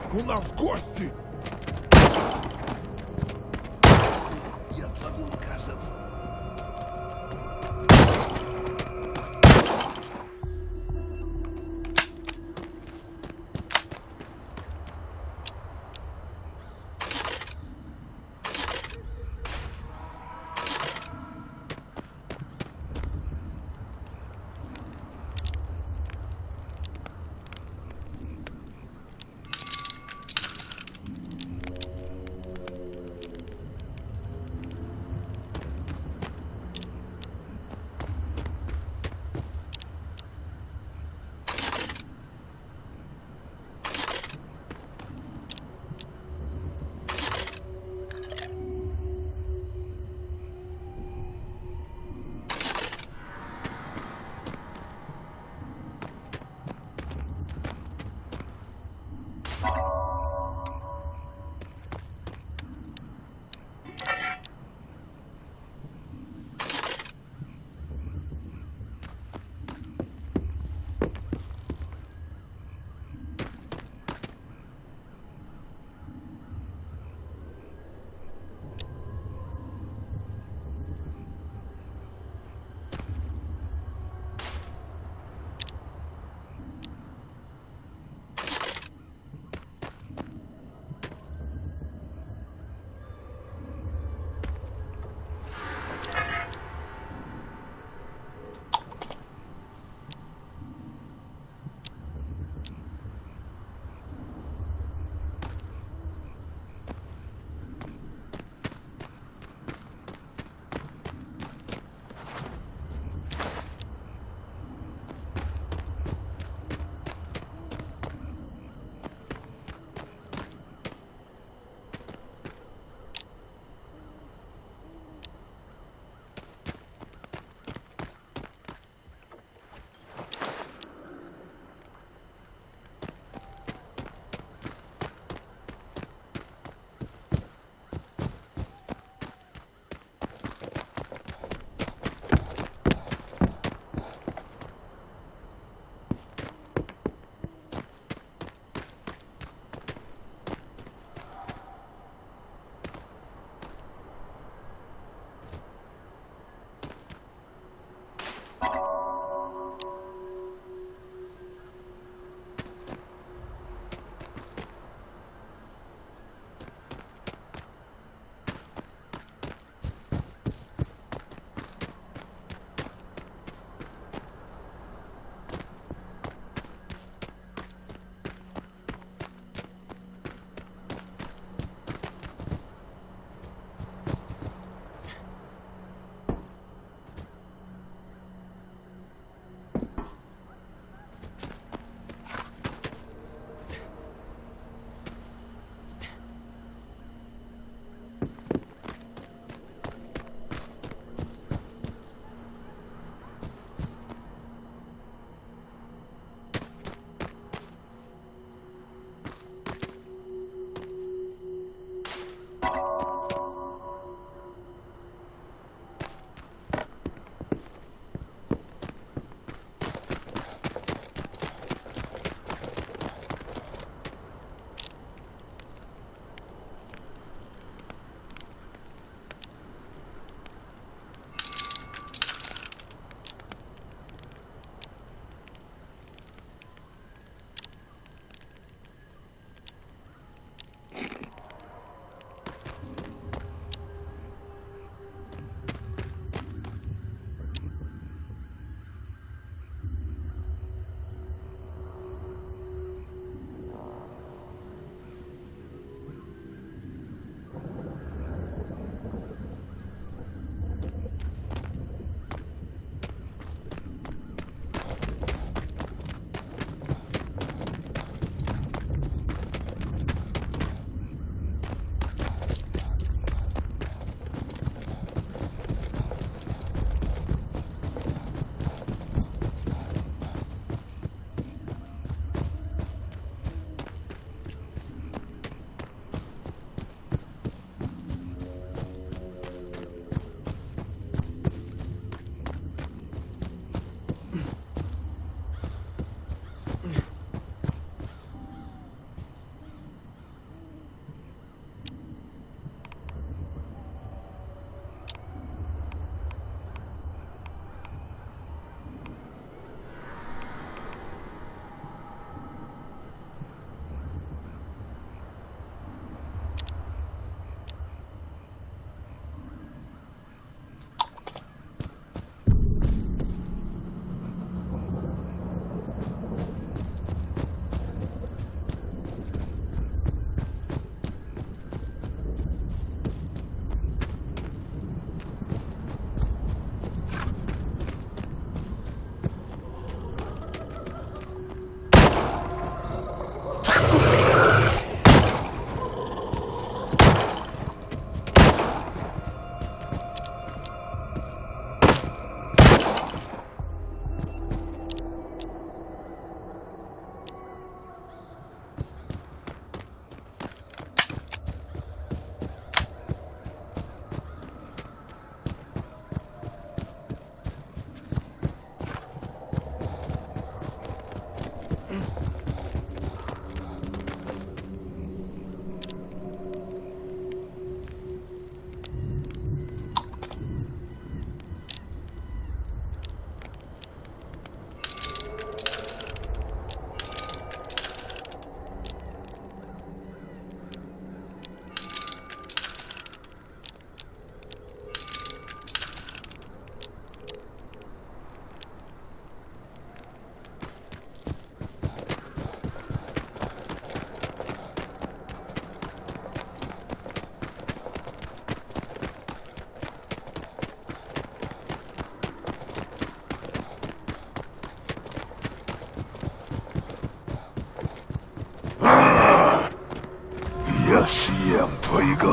У нас гости! Я словил, кажется.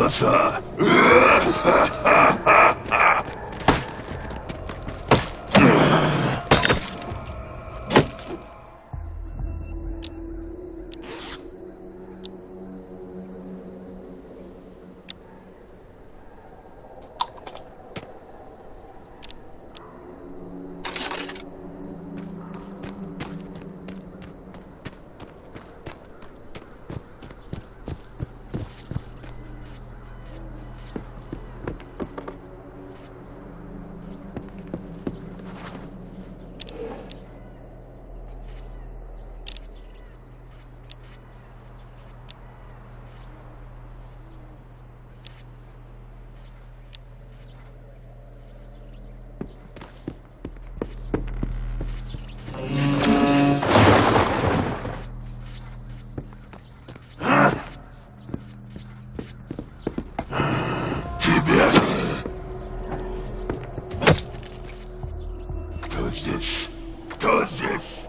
глаза. Тебя. Кто здесь? Кто здесь?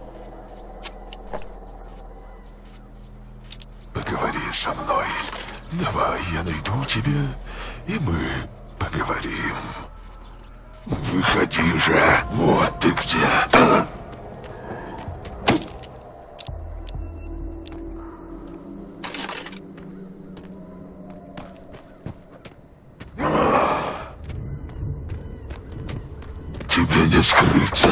Поговори со мной. Давай, я найду тебя, и мы поговорим. Выходи же. Вот ты где. Тебе не скрыться.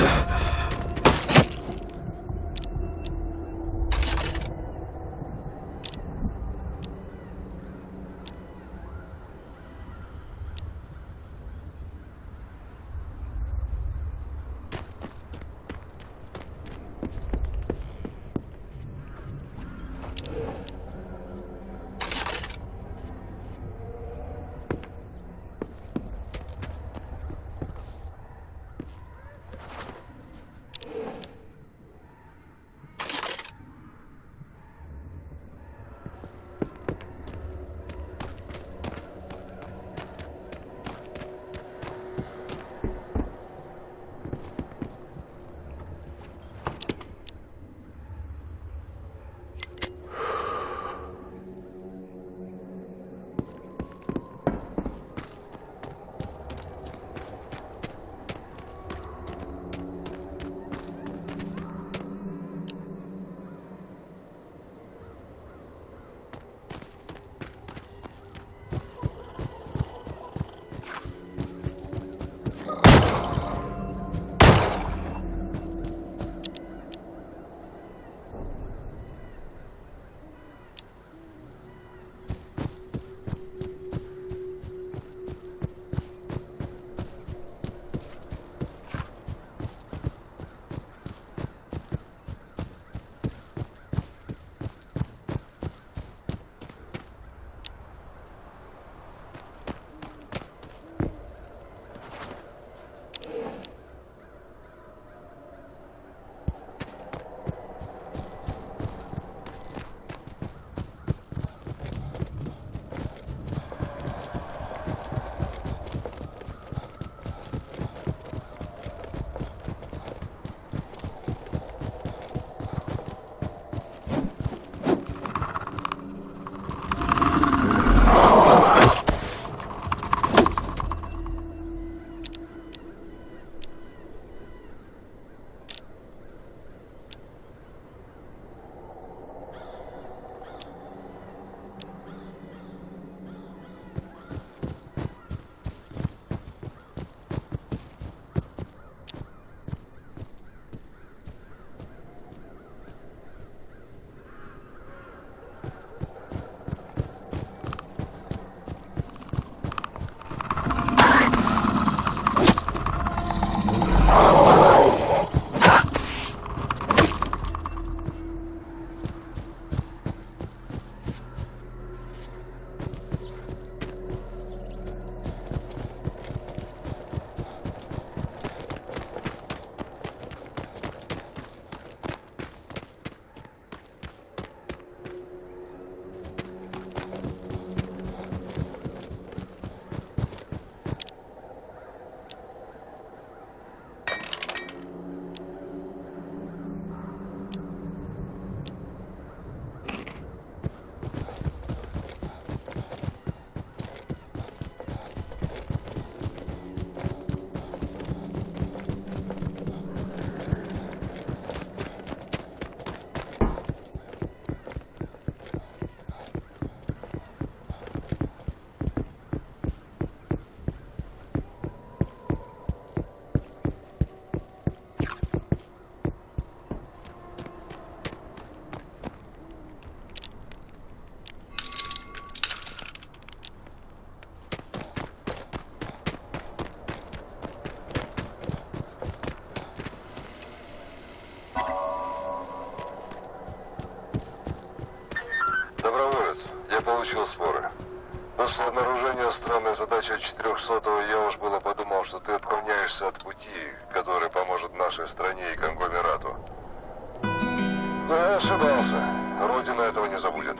После обнаружения странной задачи 400-го я уж было подумал, что ты отклоняешься от пути, который поможет нашей стране и конгломерату. Но я ошибался. Родина этого не забудет.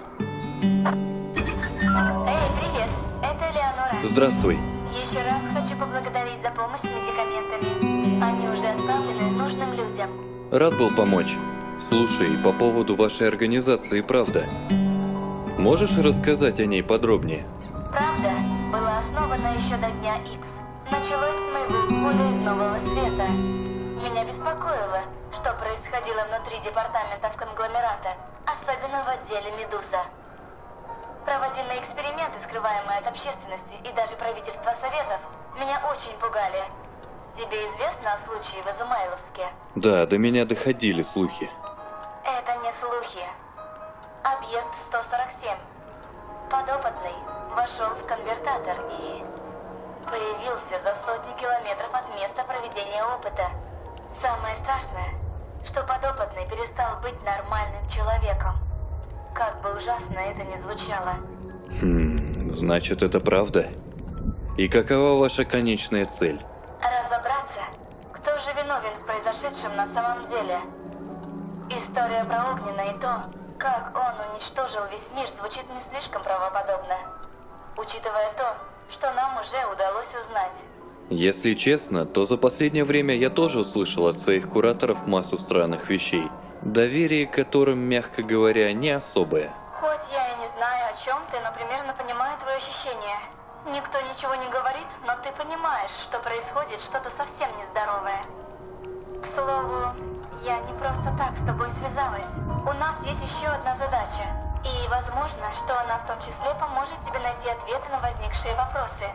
Эй, привет! Это Элеонора. Здравствуй. Еще раз хочу поблагодарить за помощь с медикаментами. Они уже отправлены нужным людям. Рад был помочь. Слушай, по поводу вашей организации, правда. Можешь рассказать о ней подробнее? Правда была основана еще до дня X. Началось с моего ухода из Нового Света. Меня беспокоило, что происходило внутри департаментов конгломерата, особенно в отделе «Медуза». Проводимые эксперименты, скрываемые от общественности и даже правительства Советов, меня очень пугали. Тебе известно о случае в Изумайловске? Да, до меня доходили слухи. Это не слухи. Объект 147. Подопытный вошел в конвертатор и появился за сотни километров от места проведения опыта. Самое страшное, что подопытный перестал быть нормальным человеком. Как бы ужасно это ни звучало. Значит, это правда? И какова ваша конечная цель? Разобраться, кто же виновен в произошедшем на самом деле. История про Огнена и то, как он уничтожил весь мир, звучит не слишком правдоподобно. Учитывая то, что нам уже удалось узнать. Если честно, то за последнее время я тоже услышал от своих кураторов массу странных вещей, доверие к которым, мягко говоря, не особое. Хоть я и не знаю, о чем ты, но примерно понимаю твои ощущения. Никто ничего не говорит, но ты понимаешь, что происходит что-то совсем нездоровое. К слову, я не просто так с тобой связалась. У нас есть еще одна задача. И возможно, что она в том числе поможет тебе найти ответы на возникшие вопросы.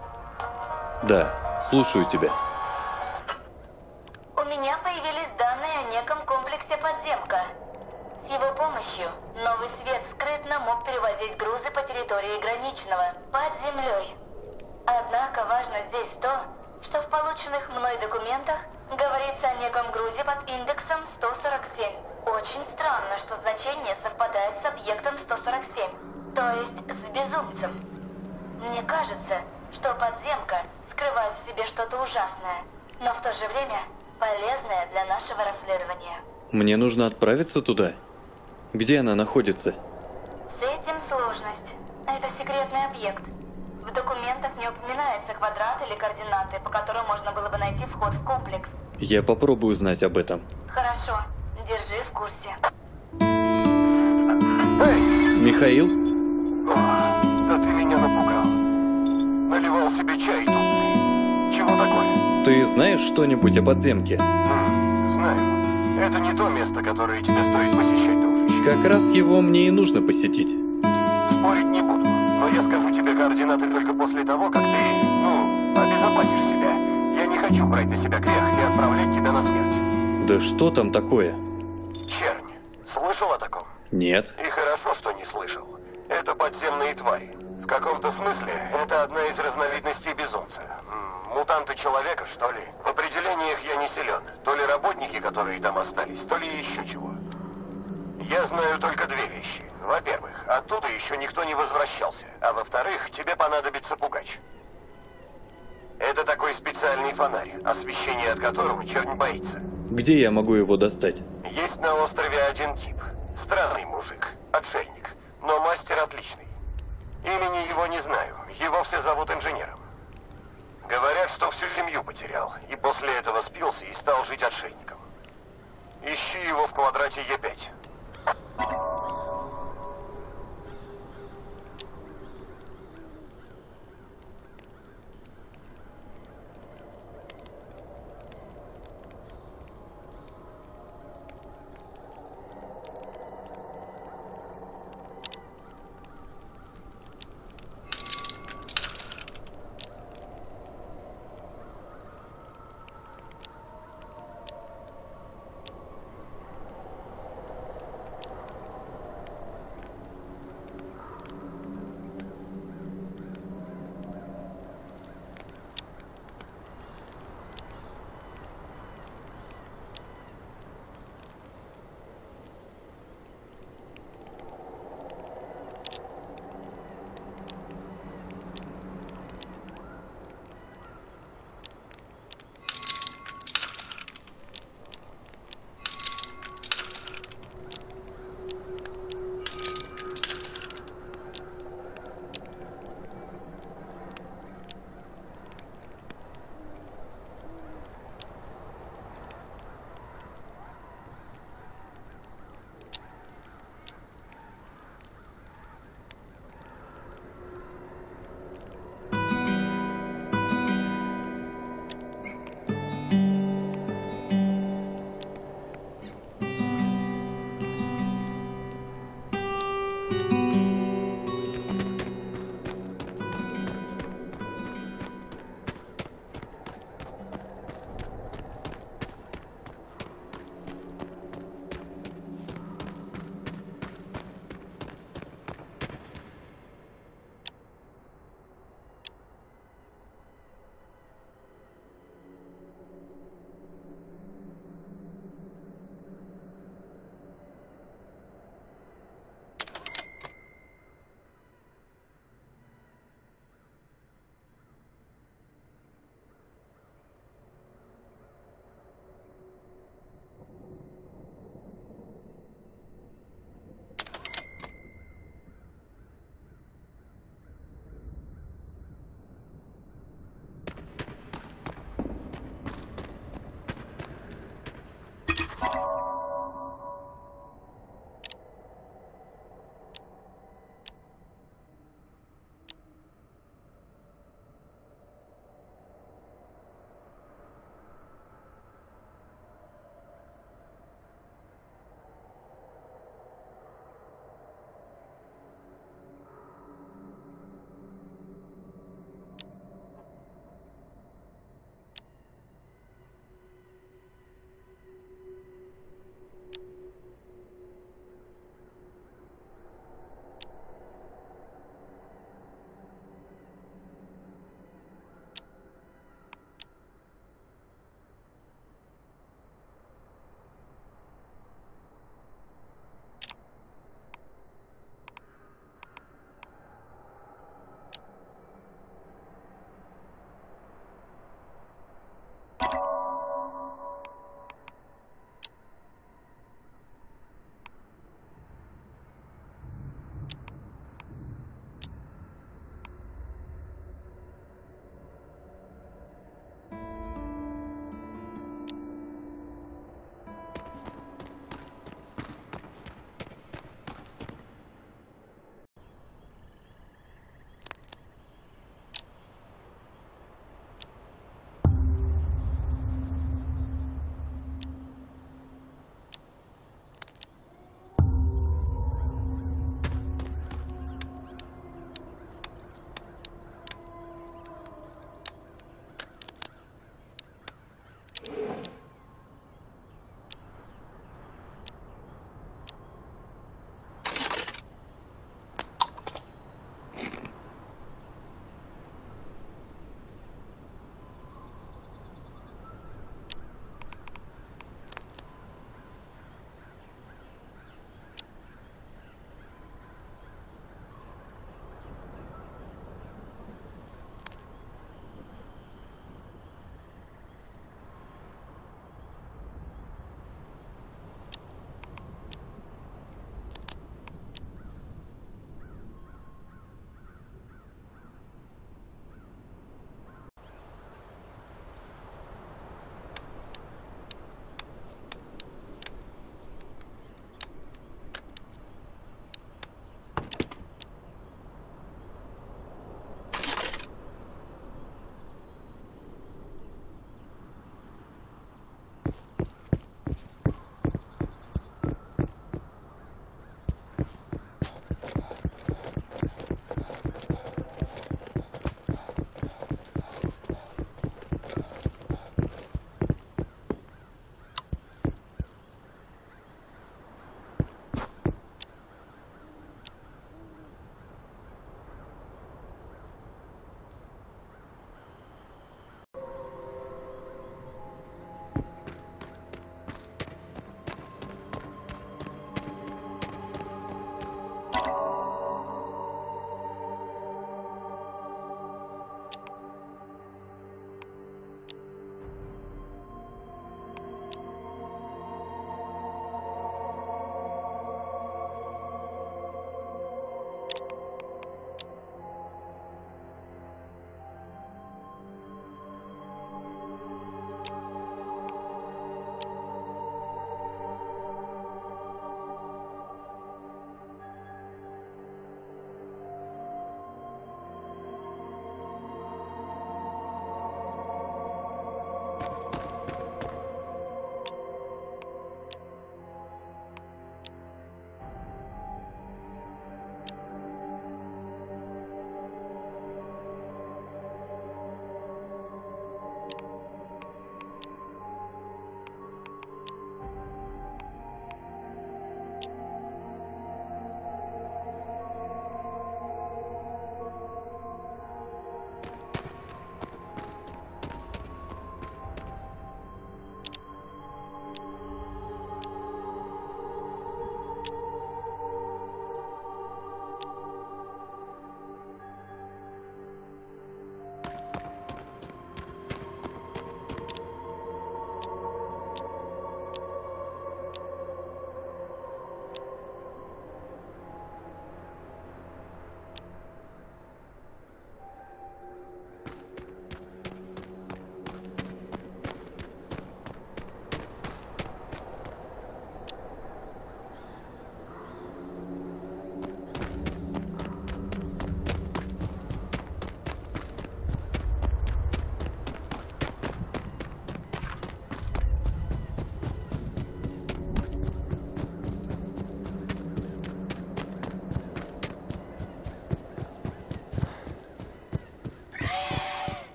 Да, слушаю тебя. У меня появились данные о неком комплексе «Подземка». С его помощью Новый Свет скрытно мог перевозить грузы по территории Граничного, под землей. Однако важно здесь то, что в полученных мной документах говорится о неком грузе под индексом 147. Очень странно, что значение совпадает с объектом 147, то есть с безумцем. Мне кажется, что подземка скрывает в себе что-то ужасное, но в то же время полезное для нашего расследования. Мне нужно отправиться туда? Где она находится? С этим сложность. Это секретный объект. В документах не упоминается квадрат или координаты, по которым можно было бы найти вход в комплекс. Я попробую узнать об этом. Хорошо, держи в курсе. Эй! Михаил? О, да ты меня напугал. Наливал себе чай тут. Чего такое? Ты знаешь что-нибудь о подземке? Знаю. Это не то место, которое тебе стоит посещать, дружище. Как раз его мне и нужно посетить. Спорить не буду, но я скажу тебе координаты только после того, как ты, обезопасишь себя. Я не хочу брать на себя грех и отправлять тебя на смерть. Да что там такое? Чернь. Слышал о таком? Нет. И хорошо, что не слышал. Это подземные твари. В каком-то смысле это одна из разновидностей безумца. Мутанты человека, что ли? В определениях я не силен. То ли работники, которые там остались, то ли еще чего. Я знаю только две вещи. Во-первых, оттуда еще никто не возвращался. А во-вторых, тебе понадобится пугач. Это такой специальный фонарь, освещение от которого чернь боится. Где я могу его достать? Есть на острове один тип. Странный мужик, отшельник, но мастер отличный. Имени его не знаю, его все зовут инженером. Говорят, что всю семью потерял, и после этого спился и стал жить отшельником. Ищи его в квадрате Е5.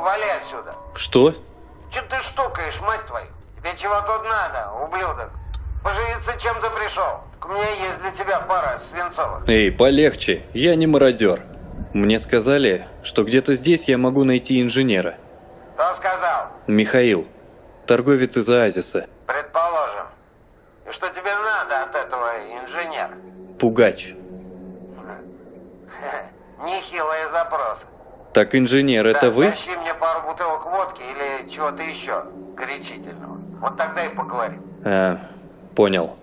вали отсюда. Что? Че ты штукаешь, мать твою? Тебе чего тут надо, ублюдок? Поживиться чем-то пришел. У меня есть для тебя пара свинцовых. Эй, полегче, я не мародер. Мне сказали, что где-то здесь я могу найти инженера. Кто сказал? Михаил, торговец из Оазиса. Предположим. И что тебе надо от этого инженера? Пугач. Нехилые запросы. Так, инженер, это вы? Тащи мне пару бутылок водки или чего-то еще горячительного. Вот тогда и поговорим. Понял.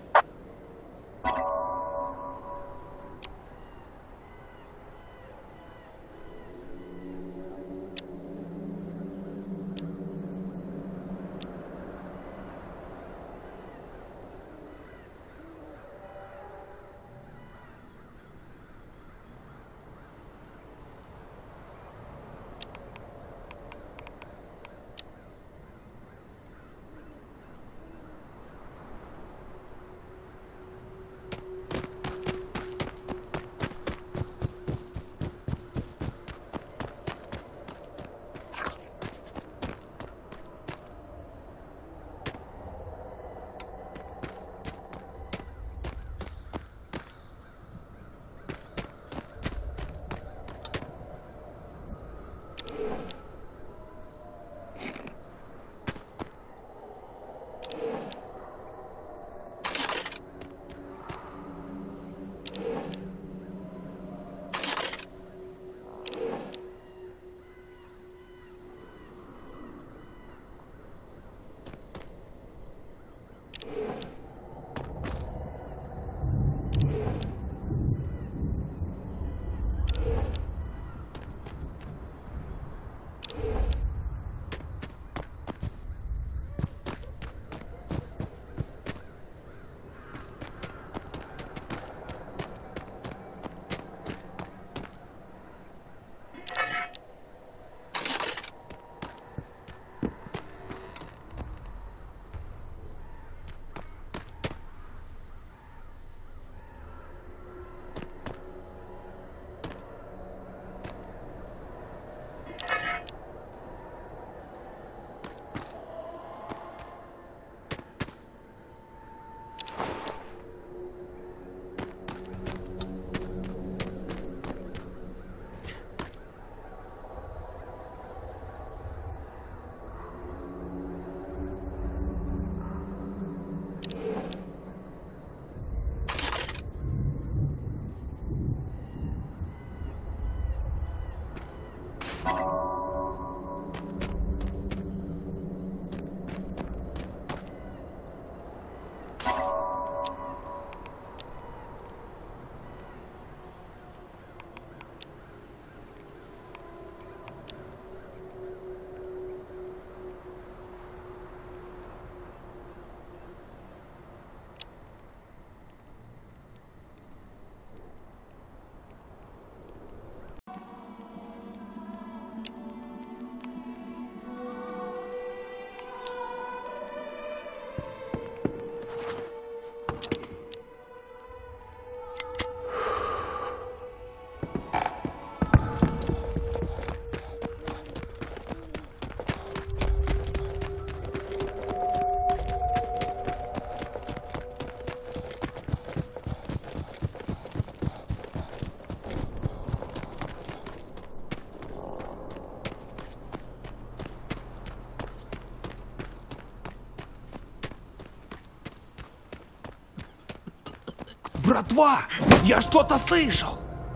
Братва, я что-то слышал.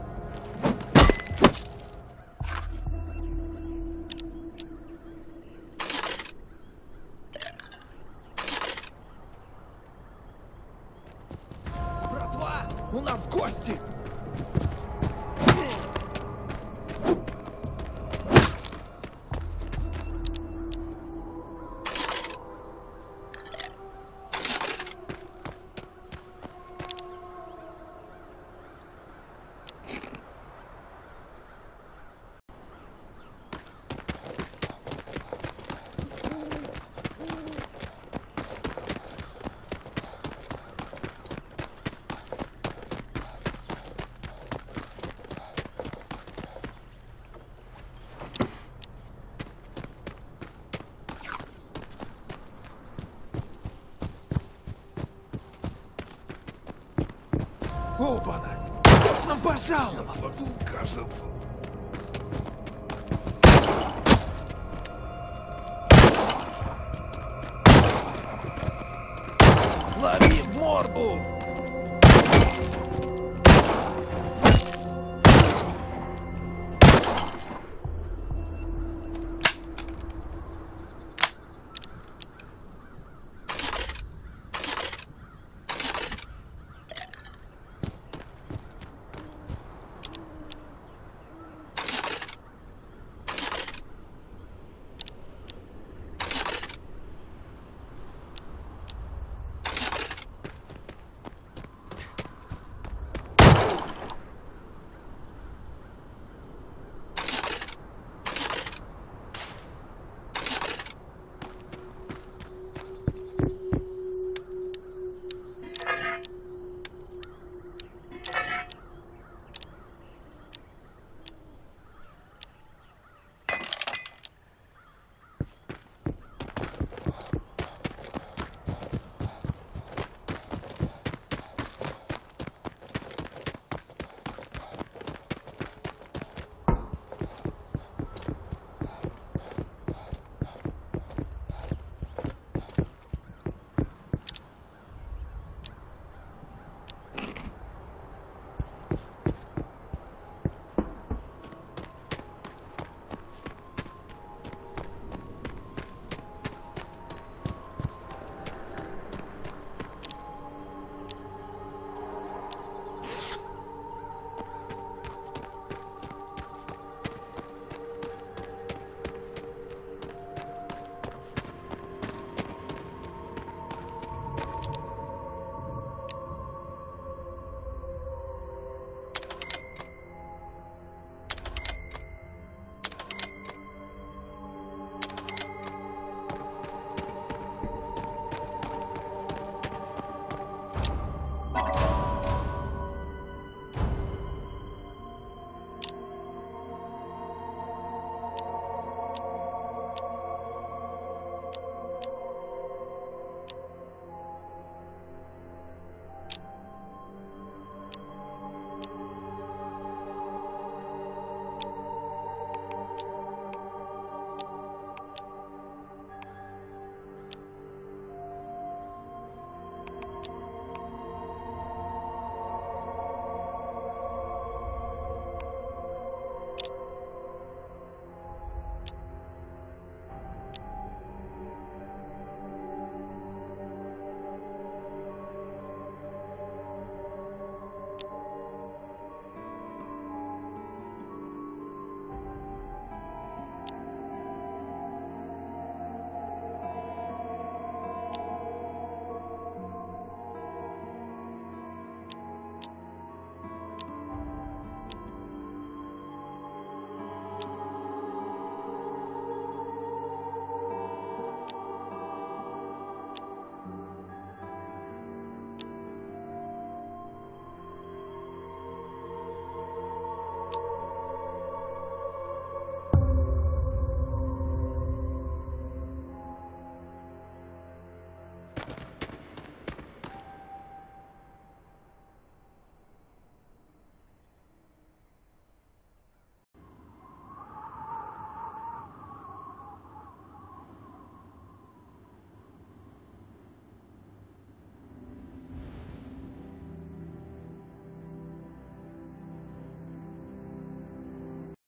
Братва, у нас гости. Опа-на! Кто к нам пожаловал? Кажется. Лови в морду!